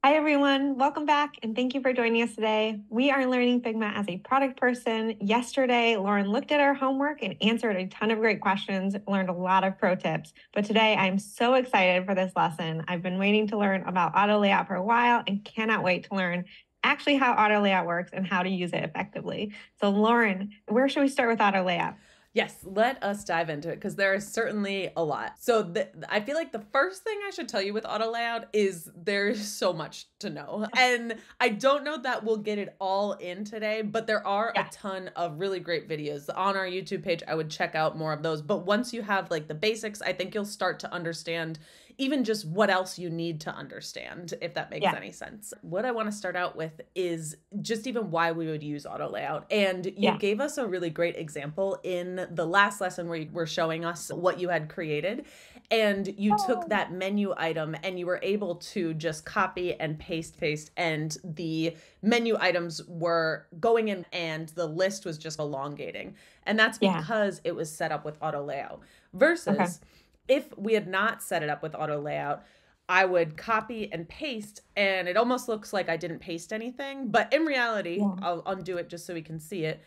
Hi, everyone. Welcome back, and thank you for joining us today. We are learning Figma as a product person. Yesterday, Lauren looked at our homework and answered a ton of great questions, learned a lot of pro tips. But today, I'm so excited for this lesson. I've been waiting to learn about auto layout for a while and cannot wait to learn actually how auto layout works and how to use it effectively. So, Lauren, where should we start with auto layout? Yes, let us dive into it because there is certainly a lot. So I feel like the first thing I should tell you with auto layout is there's so much to know. And I don't know that we'll get it all in today, but there are a Yeah. ton of really great videos on our YouTube page. I would check out more of those. But once you have like the basics, I think you'll start to understand even just what else you need to understand, if that makes Yeah. any sense. What I want to start out with is just even why we would use auto layout. And you Yeah. gave us a really great example in the last lesson where you were showing us what you had created. And you took that menu item and you were able to just copy and paste, and the menu items were going in and the list was just elongating. And that's Yeah. because it was set up with auto layout Okay. versus if we had not set it up with auto layout, I would copy and paste, and it almost looks like I didn't paste anything. But in reality, Yeah. I'll undo it just so we can see it.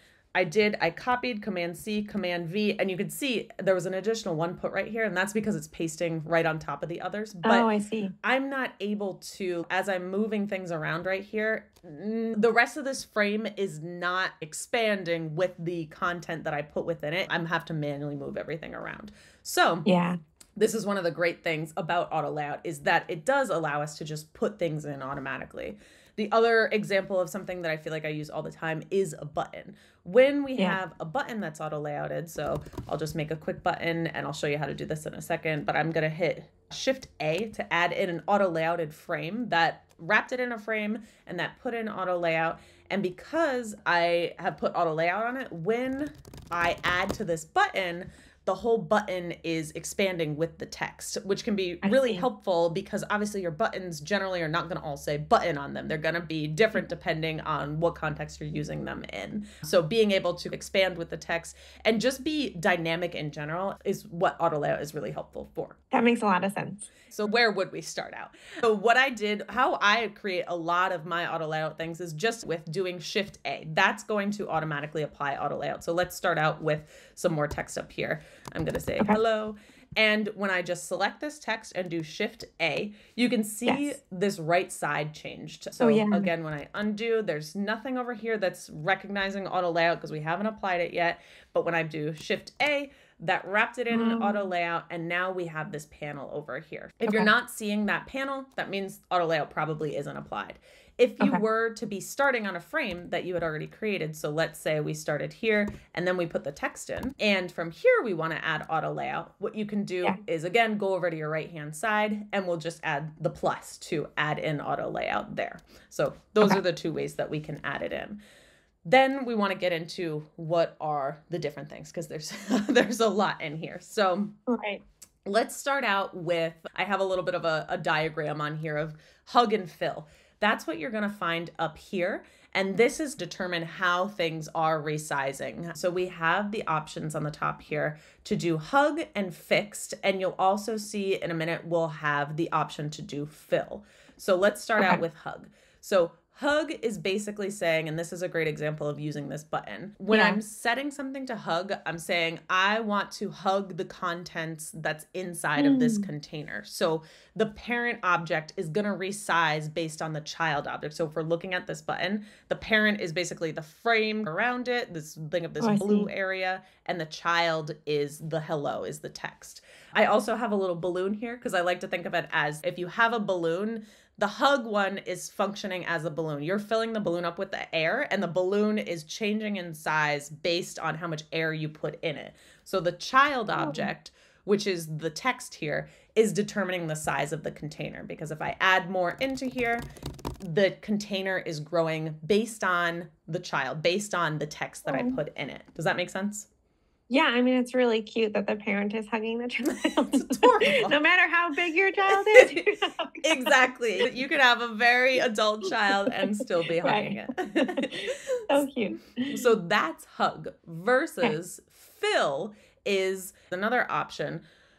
I copied Command C, Command V, and you could see there was an additional one put right here, and that's because it's pasting right on top of the others. Oh, But I see. I'm not able to, as I'm moving things around right here, the rest of this frame is not expanding with the content that I put within it. I'm have to manually move everything around. So Yeah. this is one of the great things about auto layout is that it does allow us to just put things in automatically. The other example of something that I feel like I use all the time is a button. When we Yeah. have a button that's auto layouted, so I'll just make a quick button and I'll show you how to do this in a second, but I'm gonna hit Shift A to add in an auto layouted frame that wrapped it in a frame and that put in auto layout. And because I have put auto layout on it, when I add to this button, the whole button is expanding with the text, which can be I really see. helpful because obviously your buttons generally are not going to all say button on them. They're going to be different depending on what context you're using them in. So being able to expand with the text and just be dynamic in general is what auto layout is really helpful for. That makes a lot of sense. So where would we start out? So what I did, how I create a lot of my auto layout things is just with doing Shift A. That's going to automatically apply auto layout. So let's start out with some more text up here. I'm going to say Okay. hello. And when I just select this text and do Shift A, you can see Yes. this right side changed. Oh, So yeah. again, when I undo, there's nothing over here that's recognizing auto layout because we haven't applied it yet. But when I do Shift A, that wrapped it in an auto Oh, layout, and now we have this panel over here. If you're okay. not seeing that panel, that means auto layout probably isn't applied. If you Okay. were to be starting on a frame that you had already created, so let's say we started here and then we put the text in, and from here we want to add auto layout, what you can do Yeah. is again go over to your right hand side and we'll just add the plus to add in auto layout there. So those Okay. are the two ways that we can add it in. Then we want to get into what are the different things because there's there's a lot in here. So Right. let's start out with, I have a little bit of a diagram on here of hug and fill. That's what you're going to find up here. And this is determine how things are resizing. So we have the options on the top here to do hug and fixed. And you'll also see in a minute, we'll have the option to do fill. So let's start out Okay. with hug. So hug is basically saying, and this is a great example of using this button. When Yeah. I'm setting something to hug, I'm saying I want to hug the contents that's inside of this Mm, container. So the parent object is going to resize based on the child object. So if we're looking at this button, the parent is basically the frame around it, this thing of oh, this I blue see. area, and the child is the hello, is the text. I also have a little balloon here because I like to think of it as if you have a balloon, the hug one is functioning as a balloon. You're filling the balloon up with the air, and the balloon is changing in size based on how much air you put in it. So the child Oh, object, which is the text here, is determining the size of the container. Because if I add more into here, the container is growing based on the child, based on the text that I oh. put in it. Does that make sense? Yeah, I mean, it's really cute that the parent is hugging the child. It's adorable. No matter how big your child is, you're gonna hug Exactly. You could have a very adult child and still be hugging right. it. So cute. So that's hug Okay. versus fill is another option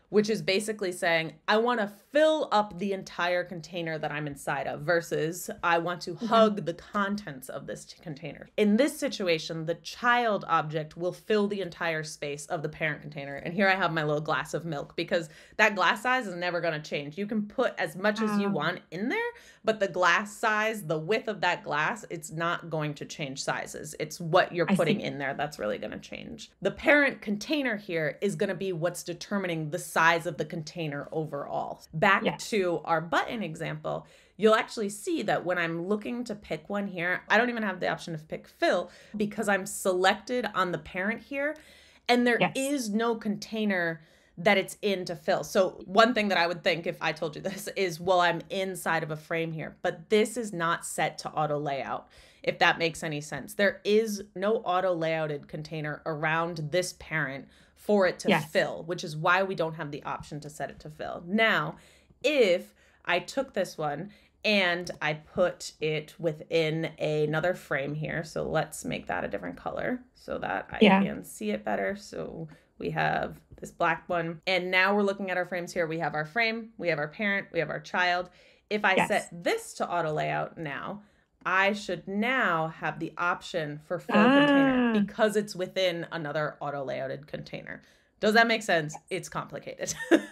which is basically saying, I want to fill up the entire container that I'm inside of versus I want to hug the contents of this container. In this situation, the child object will fill the entire space of the parent container. And here I have my little glass of milk because that glass size is never going to change. You can put as much as you want in there, but the glass size, the width of that glass, it's not going to change sizes. It's what you're putting in there that's really going to change. The parent container here is going to be what's determining the size of the container overall. Back to our button example, you'll actually see that when I'm looking to pick one here, I don't even have the option to pick fill because I'm selected on the parent here, and there is no container that it's in to fill. So one thing that I would think if I told you this is, well, I'm inside of a frame here, but this is not set to auto layout, if that makes any sense. There is no auto layouted container around this parent for it to fill, which is why we don't have the option to set it to fill. Now, if I took this one and I put it within another frame here, so let's make that a different color so that I can see it better. So we have this black one, and now we're looking at our frames here. We have our frame, we have our parent, we have our child. If I set this to auto layout now, I should now have the option for fill container because it's within another auto layouted container. Does that make sense? It's complicated.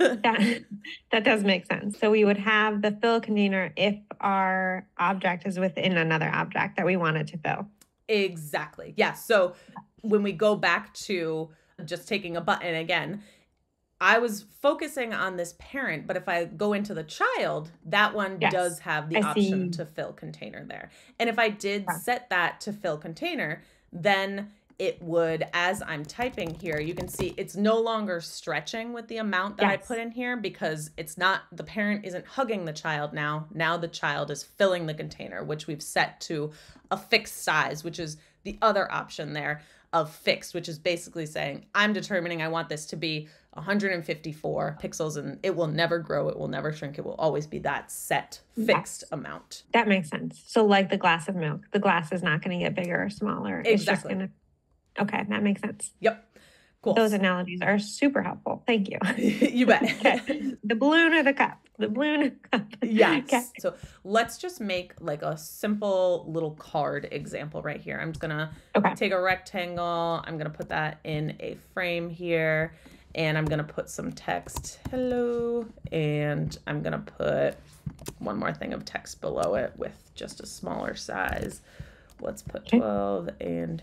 That does make sense. So we would have the fill container if our object is within another object that we wanted to fill. Exactly. Yeah. So when we go back to just taking a button again, I was focusing on this parent, but if I go into the child, that one does have the option to fill container there. And if I did set that to fill container, then it would, as I'm typing here, you can see it's no longer stretching with the amount that I put in here because it's not, the parent isn't hugging the child now. Now the child is filling the container, which we've set to a fixed size, which is the other option there of fixed, which is basically saying, I'm determining I want this to be 154 pixels and it will never grow. It will never shrink. It will always be that set fixed amount. That makes sense. So like the glass of milk, the glass is not going to get bigger or smaller. Exactly. It's just going to, okay, that makes sense. Yep. Cool. Those analogies are super helpful. Thank you. You bet. The balloon or the cup? The balloon or the cup? Yes. Okay. So let's just make like a simple little card example right here. I'm just going to take a rectangle. I'm going to put that in a frame here. And I'm going to put some text, hello. And I'm going to put one more thing of text below it with just a smaller size. Let's put 12 and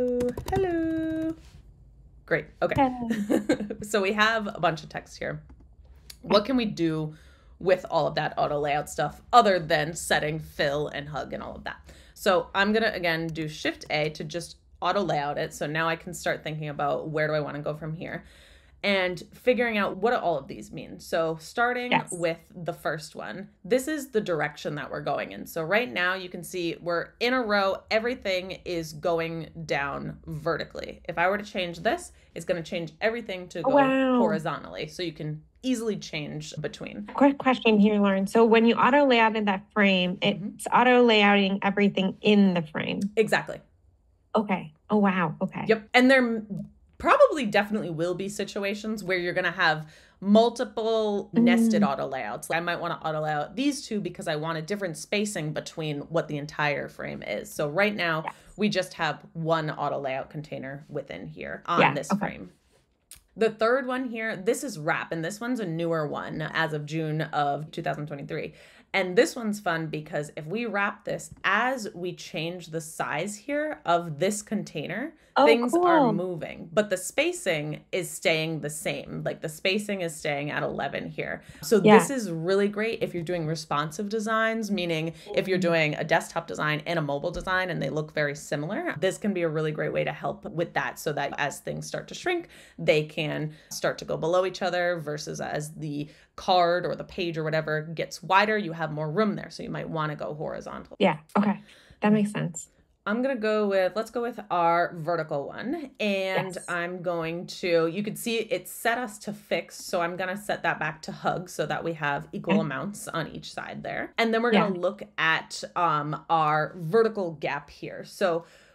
hello. Great. Okay. So we have a bunch of text here. What can we do with all of that auto layout stuff other than setting fill and hug and all of that? So I'm going to, again, do Shift A to just auto layout it. So now I can start thinking about where do I want to go from here and figuring out what do all of these mean. So starting with the first one, this is the direction that we're going in. So right now you can see we're in a row. Everything is going down vertically. If I were to change this, it's going to change everything to go horizontally. So you can easily change between. Quick question here, Lauren. So when you auto layout in that frame, it's auto layouting everything in the frame. Exactly. Okay. Oh, wow. Okay. Yep. And there probably definitely will be situations where you're going to have multiple nested auto layouts. I might want to auto layout these two because I want a different spacing between what the entire frame is. So right now we just have one auto layout container within here on this frame. The third one here, this is wrap, and this one's a newer one as of June of 2023. And this one's fun because if we wrap this, as we change the size here of this container, things are moving, but the spacing is staying the same. Like the spacing is staying at 11 here. So this is really great if you're doing responsive designs, meaning if you're doing a desktop design and a mobile design and they look very similar, this can be a really great way to help with that so that as things start to shrink, they can start to go below each other versus as the card or the page or whatever gets wider, you have more room there. So you might want to go horizontal. Yeah. Okay. That makes sense. I'm going to go with, let's go with our vertical one. And I'm going to, you can see it set us to fix. So I'm going to set that back to hug so that we have equal amounts on each side there. And then we're going to look at our vertical gap here. So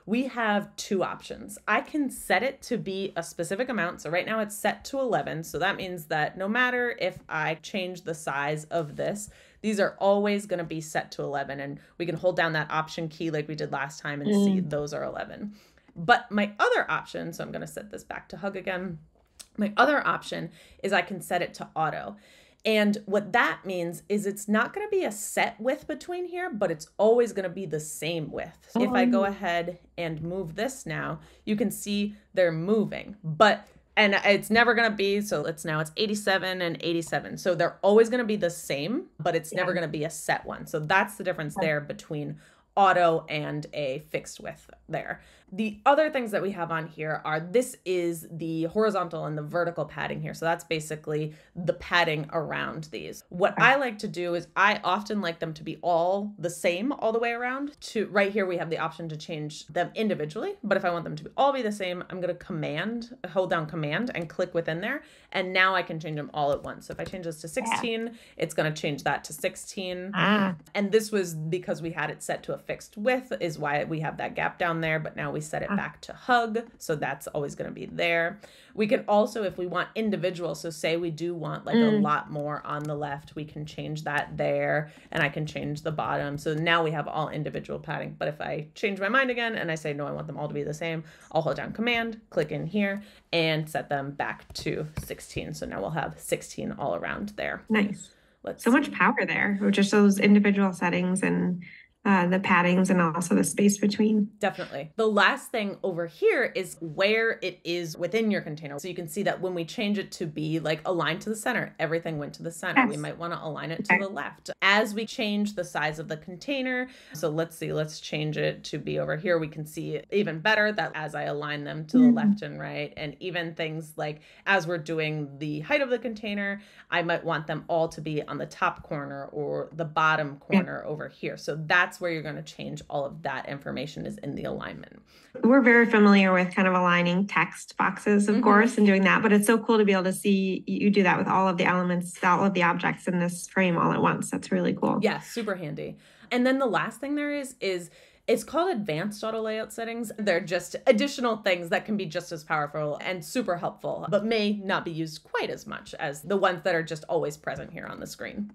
we have two options. I can set it to be a specific amount. So right now it's set to 11. So that means that no matter if I change the size of this, these are always going to be set to 11. And we can hold down that option key like we did last time and see those are 11. But my other option, so I'm going to set this back to hug again. My other option is I can set it to auto. And what that means is it's not going to be a set width between here, but it's always going to be the same width. If I go ahead and move this now, you can see they're moving, and it's never going to be, so it's 87 and 87. So they're always going to be the same, but it's never going to be a set one. So that's the difference there between auto and a fixed width there. The other things that we have on here are, this is the horizontal and the vertical padding here. So that's basically the padding around these. What I like to do is I often like them to be all the same all the way around. To right here, we have the option to change them individually. But if I want them to all be the same, I'm going to hold down command and click within there. And now I can change them all at once. So if I change this to 16, it's going to change that to 16. And this was because we had it set to a fixed width is why we have that gap down there. But now we set it back to hug. So that's always going to be there. We can also, if we want individual, so say we do want like a lot more on the left, we can change that there, and I can change the bottom. So now we have all individual padding. But if I change my mind again and I say, no, I want them all to be the same, I'll hold down command, click in here, and set them back to 16. So now we'll have 16 all around there. Nice. So much power there, with just those individual settings and the paddings and also the space between. Definitely. The last thing over here is where it is within your container. So you can see that when we change it to be like aligned to the center, everything went to the center. Yes. We might want to align it to the left. As we change the size of the container, so let's change it to be over here. We can see even better that as I align them to the left and right, and even things like as we're doing the height of the container, I might want them all to be on the top corner or the bottom corner over here. So that's where you're going to change all of that information, is in the alignment. We're very familiar with kind of aligning text boxes, of course, and doing that, but it's so cool to be able to see you do that with all of the elements, all of the objects in this frame all at once. That's really cool. Yeah, super handy. And then the last thing there is it's called advanced auto layout settings. They're just additional things that can be just as powerful and super helpful, but may not be used quite as much as the ones that are just always present here on the screen.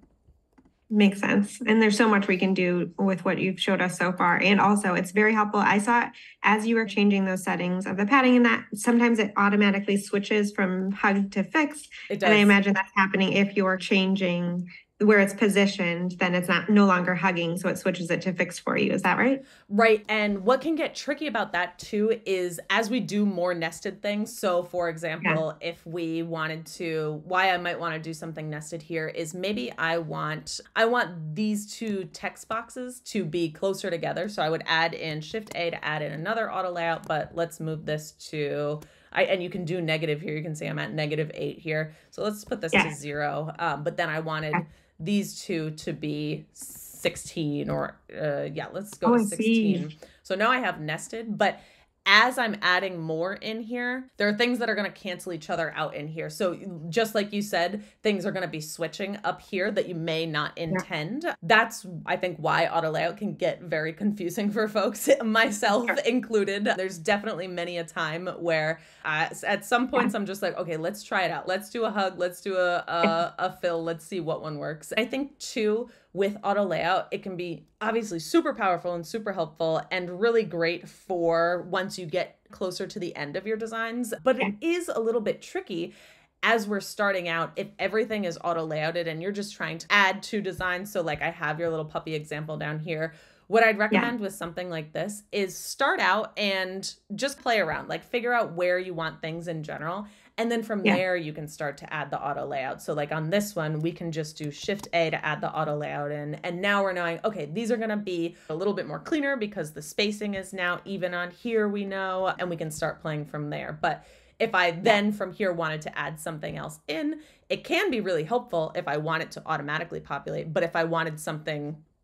Makes sense. And there's so much we can do with what you've showed us so far. And also it's very helpful. I saw as you were changing those settings of the padding and that sometimes it automatically switches from hug to fixed. It does. And I imagine that's happening if you're changing where it's positioned, then it's no longer hugging, so it switches it to fixed for you. Is that right? Right. And what can get tricky about that too is as we do more nested things. So for example, if we wanted to, why I might want to do something nested here is maybe I want these two text boxes to be closer together. So I would add in Shift A to add in another auto layout, but let's move this to and you can do negative here. You can see I'm at -8 here. So let's put this to 0. But then I wanted these two to be 16 or let's go to 16. So now I have nested, but as I'm adding more in here, there are things that are going to cancel each other out in here. So just like you said, things are going to be switching up here that you may not intend. That's, I think, why auto layout can get very confusing for folks, myself included. There's definitely many a time where at some points I'm just like, okay, let's try it out. Let's do a hug. Let's do a fill. Let's see what one works. I think too, with auto layout, it can be obviously super powerful and super helpful and really great for once you get closer to the end of your designs. But it is a little bit tricky as we're starting out if everything is auto layouted and you're just trying to add to designs. So like I have your little puppy example down here. What I'd recommend with something like this is start out and just play around, like figure out where you want things in general. And then from there, you can start to add the auto layout. So like on this one, we can just do Shift A to add the auto layout in. And now we're knowing, okay, these are going to be a little bit more cleaner because the spacing is now even on here, we know, and we can start playing from there. But if I then from here wanted to add something else in, it can be really helpful if I want it to automatically populate. But if I wanted something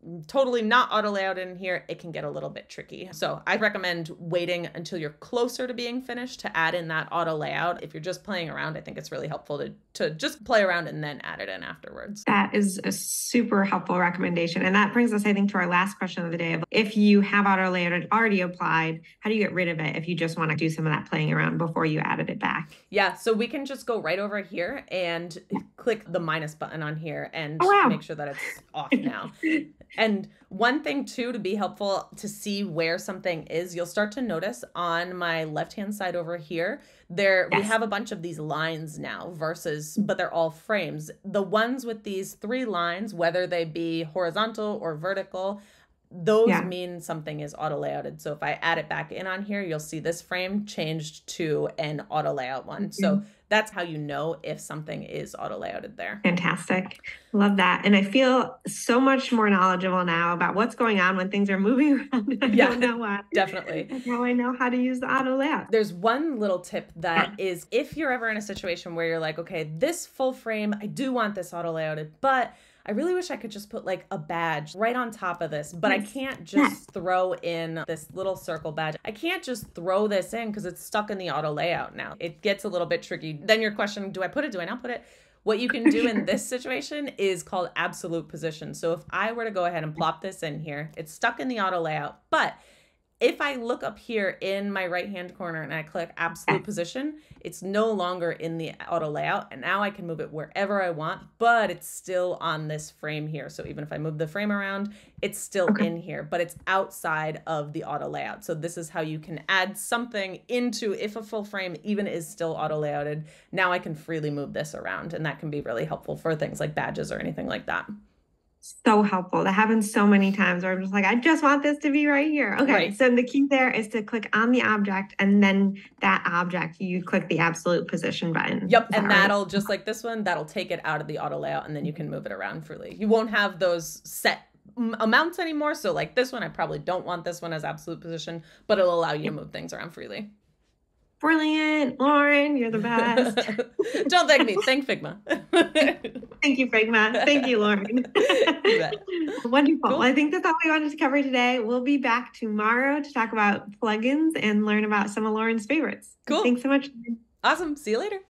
totally not auto layout in here, it can get a little bit tricky. So I recommend waiting until you're closer to being finished to add in that auto layout. If you're just playing around, I think it's really helpful to just play around and then add it in afterwards. That is a super helpful recommendation. And that brings us, I think, to our last question of the day. If you have auto layout already applied, how do you get rid of it if you just want to do some of that playing around before you added it back? Yeah, so we can just go right over here and click the minus button on here and make sure that it's off now. And one thing too, to be helpful to see where something is, you'll start to notice on my left-hand side over here, we have a bunch of these lines now but they're all frames. The ones with these 3 lines, whether they be horizontal or vertical, those mean something is auto layouted. So if I add it back in on here, you'll see this frame changed to an auto layout one. So that's how you know if something is auto layouted there. Fantastic. Love that. And I feel so much more knowledgeable now about what's going on when things are moving around. I don't know why. Definitely. Now I know how to use the auto layout. There's one little tip that is, if you're ever in a situation where you're like, okay, this full frame, I do want this auto layouted, but I really wish I could just put like a badge right on top of this, but I can't just throw in this little circle badge. I can't just throw this in because it's stuck in the auto layout now. It gets a little bit tricky. Then you're questioning, do I put it? Do I not put it? What you can do in this situation is called absolute position. So if I were to go ahead and plop this in here, it's stuck in the auto layout, but if I look up here in my right-hand corner and I click absolute position, it's no longer in the auto layout. And now I can move it wherever I want, but it's still on this frame here. So even if I move the frame around, it's still in here, but it's outside of the auto layout. So this is how you can add something into, if a full frame even is still auto layouted, now I can freely move this around. And that can be really helpful for things like badges or anything like that. So helpful. That happens so many times where I'm just like, I just want this to be right here. Okay. So the key there is to click on the object, and then that object, you click the absolute position button. Yep. And that'll, just like this one, that'll take it out of the auto layout, and then you can move it around freely. You won't have those set amounts anymore. So like this one, I probably don't want this one as absolute position, but it'll allow you to move things around freely. Brilliant. Lauren, you're the best. Don't thank me. Thank Figma. Thank you, Figma. Thank you, Lauren. Wonderful. Cool. Well, I think that's all we wanted to cover today. We'll be back tomorrow to talk about plugins and learn about some of Lauren's favorites. Cool. Thanks so much. Awesome. See you later.